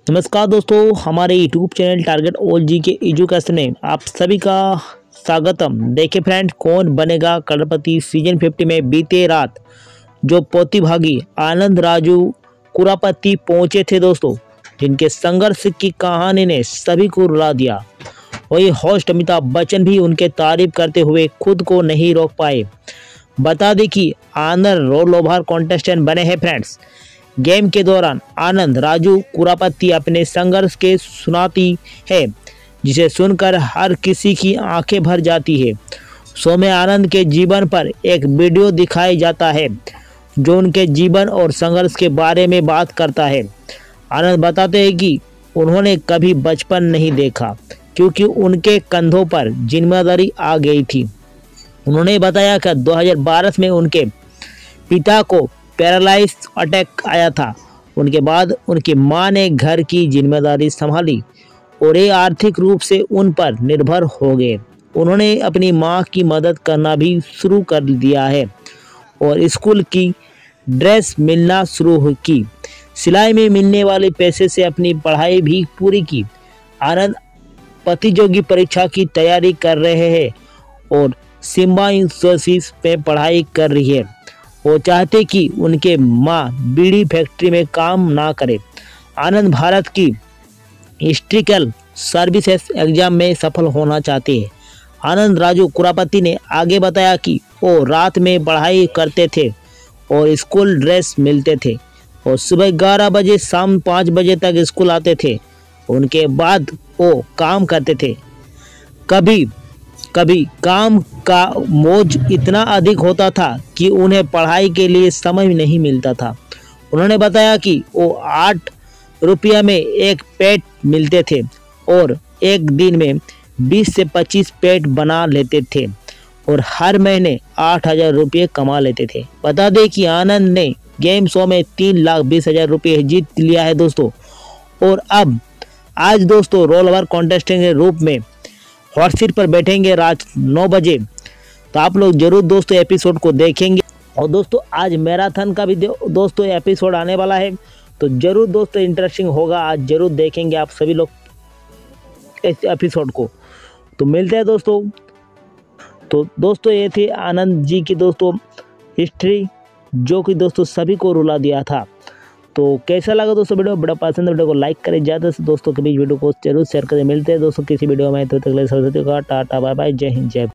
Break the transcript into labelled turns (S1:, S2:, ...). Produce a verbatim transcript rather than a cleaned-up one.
S1: नमस्कार दोस्तों, हमारे YouTube channel target all G के एजुकेशन में आप सभी का स्वागतम। देखिए फ्रेंड, कौन बनेगा करोड़पति सीजन फिफ्टी में बीते रात जो प्रतिभागी आनंद राजू कुरापति पहुंचे थे दोस्तों, जिनके संघर्ष की कहानी ने सभी को रुला दिया। वही होस्ट अमिताभ बच्चन भी उनके तारीफ करते हुए खुद को नहीं रोक पाए। बता दें कि आनंद रोल ओवर कॉन्टेस्टेंट बने हैं फ्रेंड्स। गेम के दौरान आनंद राजू कुरापति अपने संघर्ष के सुनाती है, जिसे सुनकर हर किसी की आंखें भर जाती है। शो में आनंद के जीवन पर एक वीडियो दिखाया जाता है जो उनके जीवन और संघर्ष के बारे में बात करता है। आनंद बताते हैं कि उन्होंने कभी बचपन नहीं देखा क्योंकि उनके कंधों पर जिम्मेदारी आ गई थी। उन्होंने बताया कि दो हज़ार बारह में उनके पिता को पैरालाइज अटैक आया था। उनके बाद उनकी मां ने घर की जिम्मेदारी संभाली और ये आर्थिक रूप से उन पर निर्भर हो गए। उन्होंने अपनी मां की मदद करना भी शुरू कर दिया है और स्कूल की ड्रेस मिलना शुरू की। सिलाई में मिलने वाले पैसे से अपनी पढ़ाई भी पूरी की। आनंद प्रतियोगी परीक्षा की तैयारी कर रहे हैं और सिम्बायोसिस में पढ़ाई कर रही है। वो चाहते कि उनके माँ बीड़ी फैक्ट्री में काम ना करे। आनंद भारत की हिस्ट्रिकल सर्विसेज एग्जाम में सफल होना चाहते हैं। आनंद राजू कुरापति ने आगे बताया कि वो रात में पढ़ाई करते थे और स्कूल ड्रेस मिलते थे और सुबह ग्यारह बजे शाम पाँच बजे तक स्कूल आते थे। उनके बाद वो काम करते थे। कभी कभी काम का बोझ इतना अधिक होता था कि उन्हें पढ़ाई के लिए समय नहीं मिलता था। उन्होंने बताया कि वो आठ रुपया में एक पेट मिलते थे और एक दिन में बीस से पच्चीस पेट बना लेते थे और हर महीने आठ हजार रुपये कमा लेते थे। बता दें कि आनंद ने गेम शो में तीन लाख बीस हजार रुपये जीत लिया है दोस्तों, और अब आज दोस्तों रोल ओवर कॉन्टेस्टेंट के रूप में हॉट सीट पर बैठेंगे रात नौ बजे। तो आप लोग जरूर दोस्तों एपिसोड को देखेंगे। और दोस्तों आज मैराथन का भी दोस्तों एपिसोड आने वाला है, तो जरूर दोस्तों इंटरेस्टिंग होगा। आज जरूर देखेंगे आप सभी लोग इस एपिसोड को। तो मिलते हैं दोस्तों। तो दोस्तों ये थी आनंद जी की दोस्तों हिस्ट्री, जो कि दोस्तों सभी को रुला दिया था। तो कैसा लगा दोस्तों वीडियो? बड़ा पसंद है वीडियो को लाइक करें, ज़्यादा से दोस्तों के बीच वीडियो को जरूर शेयर करें। मिलते हैं दोस्तों किसी वीडियो में, तो तक के लिए सरस्वती का टाटा बाय बाय, जय हिंद जय।